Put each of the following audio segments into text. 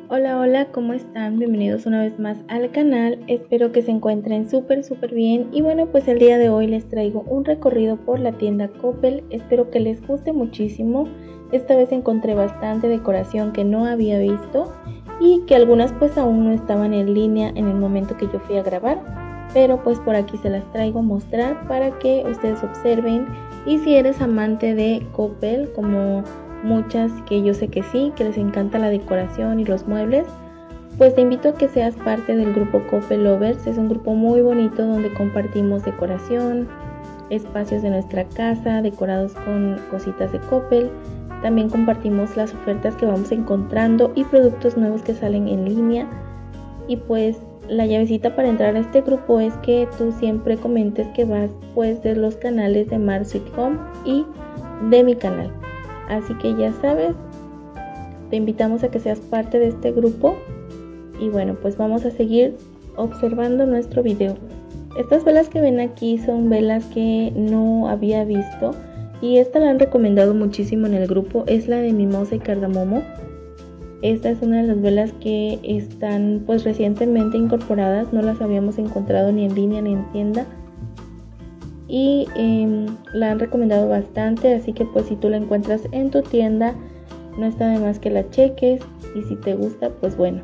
Hola, hola, ¿cómo están? Bienvenidos una vez más al canal. Espero que se encuentren súper bien. Y bueno, pues el día de hoy les traigo un recorrido por la tienda Coppel. Espero que les guste muchísimo. Esta vez encontré bastante decoración que no había visto y que algunas pues aún no estaban en línea en el momento que yo fui a grabar. Pero pues por aquí se las traigo a mostrar para que ustedes observen. Y si eres amante de Coppel, como muchas que yo sé que sí, que les encanta la decoración y los muebles, pues te invito a que seas parte del grupo Coppel Lovers. Es un grupo muy bonito donde compartimos decoración, espacios de nuestra casa decorados con cositas de Coppel. También compartimos las ofertas que vamos encontrando y productos nuevos que salen en línea. Y pues la llavecita para entrar a este grupo es que tú siempre comentes que vas pues de los canales de Mar Sweet Home y de mi canal. Así que ya sabes, te invitamos a que seas parte de este grupo. Y bueno, pues vamos a seguir observando nuestro video. Estas velas que ven aquí son velas que no había visto y esta la han recomendado muchísimo en el grupo. Es la de mimosa y cardamomo. Esta es una de las velas que están pues recientemente incorporadas. No las habíamos encontrado ni en línea ni en tienda. Y la han recomendado bastante, así que pues si tú la encuentras en tu tienda no está de más que la cheques, y si te gusta pues bueno,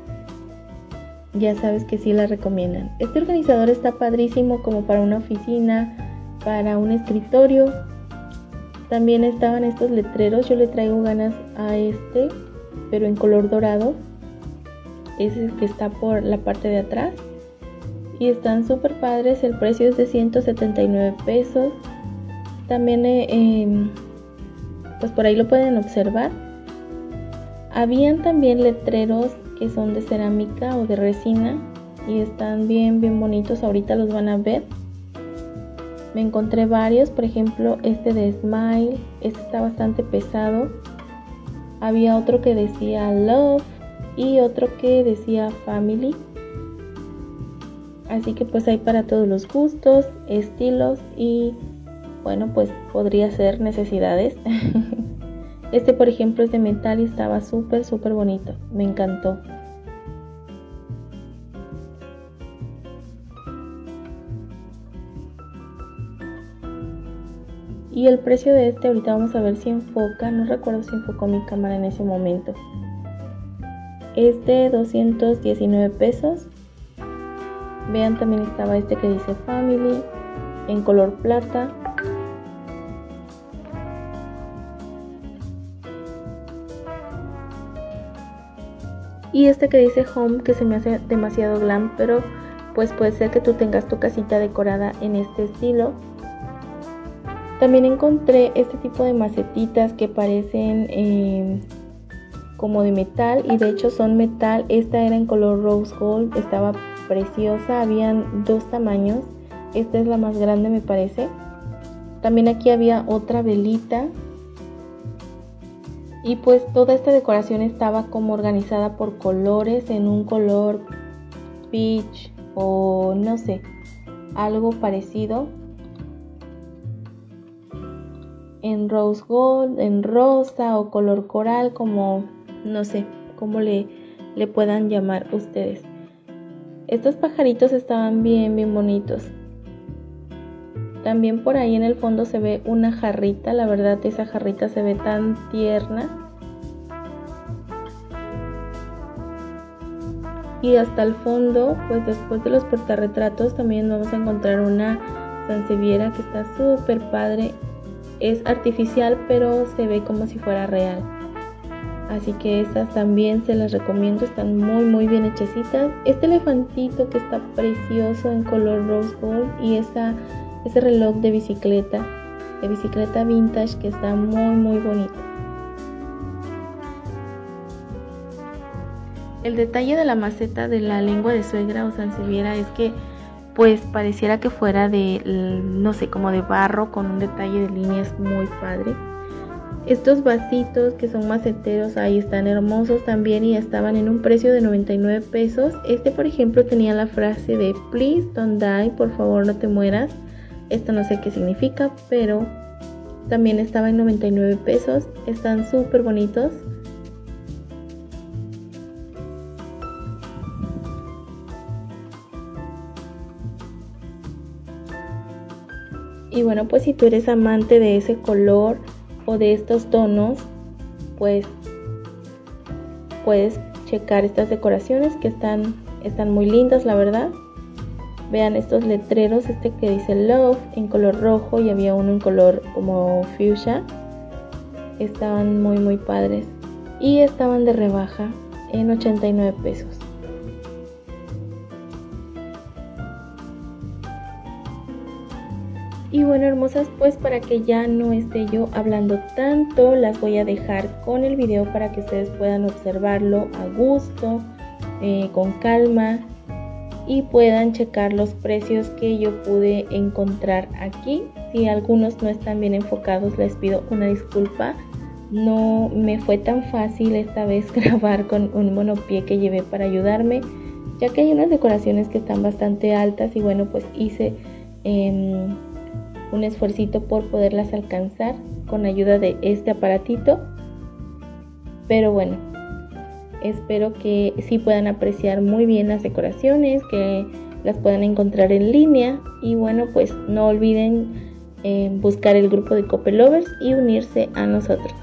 ya sabes que sí la recomiendan. Este organizador está padrísimo como para una oficina, para un escritorio. También estaban estos letreros, yo le traigo ganas a este, pero en color dorado. Ese que está por la parte de atrás. Y están súper padres, el precio es de 179 pesos. También pues por ahí lo pueden observar. Habían también letreros que son de cerámica o de resina y están bien bonitos, ahorita los van a ver. Me encontré varios, por ejemplo este de Smile, este está bastante pesado. Había otro que decía Love y otro que decía Family. Así que pues hay para todos los gustos, estilos y bueno, pues podría ser necesidades. Este por ejemplo es de metal y estaba súper bonito, me encantó. Y el precio de este ahorita vamos a ver si enfoca, no recuerdo si enfocó mi cámara en ese momento. Es de 219 pesos. Vean, también estaba este que dice Family en color plata. Y este que dice Home, que se me hace demasiado glam, pero pues puede ser que tú tengas tu casita decorada en este estilo. También encontré este tipo de macetitas que parecen como de metal, y de hecho son metal. Esta era en color rose gold, estaba preciosa. Habían dos tamaños, esta es la más grande me parece. También aquí había otra velita y pues toda esta decoración estaba como organizada por colores, en un color peach o no sé, algo parecido, en rose gold, en rosa o color coral, como no sé cómo le puedan llamar ustedes. Estos pajaritos estaban bien bonitos. También por ahí en el fondo se ve una jarrita, la verdad esa jarrita se ve tan tierna. Y hasta el fondo, pues después de los portarretratos también vamos a encontrar una sansevieria que está súper padre. Es artificial pero se ve como si fuera real. Así que estas también se las recomiendo, están muy bien hechecitas. Este elefantito que está precioso en color rose gold, y ese reloj de bicicleta vintage que está muy bonito. El detalle de la maceta de la lengua de suegra o sansevieria es que pues pareciera que fuera de, no sé, como de barro con un detalle de líneas muy padre. Estos vasitos que son maceteros ahí están hermosos también y estaban en un precio de 99 pesos. Este por ejemplo tenía la frase de Please don't die, por favor no te mueras. Esto no sé qué significa, pero también estaba en 99 pesos. Están súper bonitos. Y bueno, pues si tú eres amante de ese color o de estos tonos, pues puedes checar estas decoraciones que están muy lindas, la verdad. Vean estos letreros, este que dice Love en color rojo y había uno en color como fuchsia. Estaban muy padres y estaban de rebaja en 89 pesos. Y bueno, hermosas, pues para que ya no esté yo hablando tanto, las voy a dejar con el video para que ustedes puedan observarlo a gusto, con calma, y puedan checar los precios que yo pude encontrar aquí. Si algunos no están bien enfocados, les pido una disculpa. No me fue tan fácil esta vez grabar con un monopié que llevé para ayudarme, ya que hay unas decoraciones que están bastante altas y bueno, pues hice un esfuercito por poderlas alcanzar con ayuda de este aparatito. Pero bueno, espero que sí puedan apreciar muy bien las decoraciones, que las puedan encontrar en línea. Y bueno, pues no olviden buscar el grupo de Coppel Lovers y unirse a nosotros.